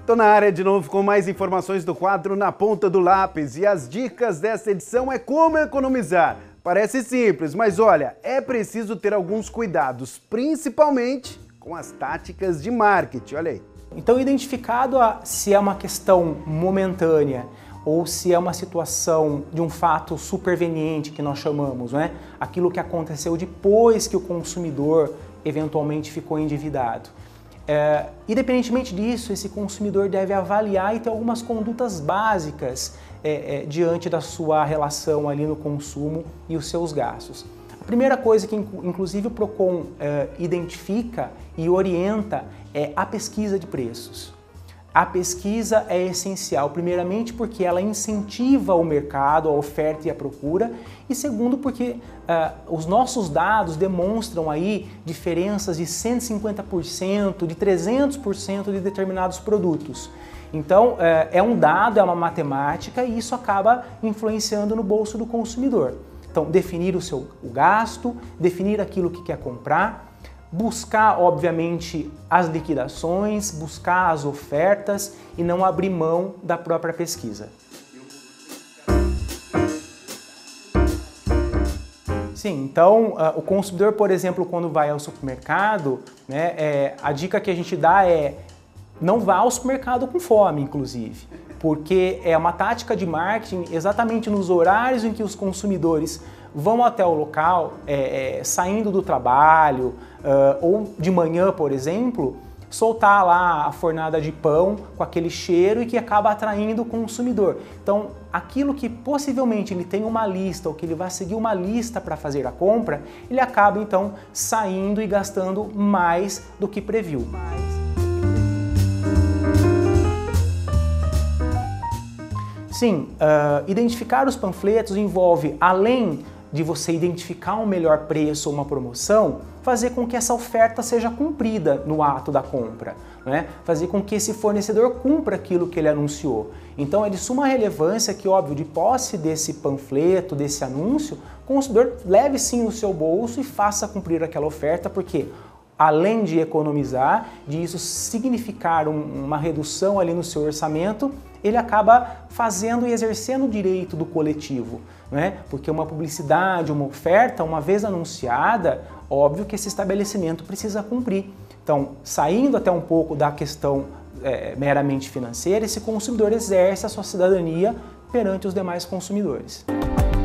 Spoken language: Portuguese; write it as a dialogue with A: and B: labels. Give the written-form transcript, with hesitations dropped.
A: Tô na área de novo com mais informações do quadro Na Ponta do Lápis e as dicas desta edição é como economizar. Parece simples, mas olha, é preciso ter alguns cuidados, principalmente com as táticas de marketing, olha aí.
B: Então, identificado se é uma questão momentânea ou se é uma situação de um fato superveniente que nós chamamos, né? Aquilo que aconteceu depois que o consumidor eventualmente ficou endividado. Independentemente disso, esse consumidor deve avaliar e ter algumas condutas básicas diante da sua relação ali no consumo e os seus gastos. A primeira coisa que inclusive o Procon identifica e orienta é a pesquisa de preços. A pesquisa é essencial, primeiramente porque ela incentiva o mercado, a oferta e a procura, e segundo porque os nossos dados demonstram aí diferenças de 150%, de 300% de determinados produtos. Então é um dado, é uma matemática e isso acaba influenciando no bolso do consumidor. Então definir o gasto, definir aquilo que quer comprar, buscar, obviamente, as liquidações, buscar as ofertas e não abrir mão da própria pesquisa. Sim, então o consumidor, por exemplo, quando vai ao supermercado, né, a dica que a gente dá é não vá ao supermercado com fome, inclusive, porque é uma tática de marketing exatamente nos horários em que os consumidores vão até o local, saindo do trabalho ou de manhã, por exemplo, soltar lá a fornada de pão com aquele cheiro e que acaba atraindo o consumidor. Então, aquilo que possivelmente ele tem uma lista ou que ele vai seguir uma lista para fazer a compra, ele acaba então saindo e gastando mais do que previu. Sim, identificar os panfletos envolve, além de você identificar um melhor preço ou uma promoção, fazer com que essa oferta seja cumprida no ato da compra, né? Fazer com que esse fornecedor cumpra aquilo que ele anunciou. Então é de suma relevância que, óbvio, de posse desse panfleto, desse anúncio, o consumidor leve sim o seu bolso e faça cumprir aquela oferta, porque além de economizar, de isso significar uma redução ali no seu orçamento, ele acaba fazendo e exercendo o direito do coletivo, né? Porque uma publicidade, uma oferta, uma vez anunciada, óbvio que esse estabelecimento precisa cumprir. Então, saindo até um pouco da questão meramente financeira, esse consumidor exerce a sua cidadania perante os demais consumidores.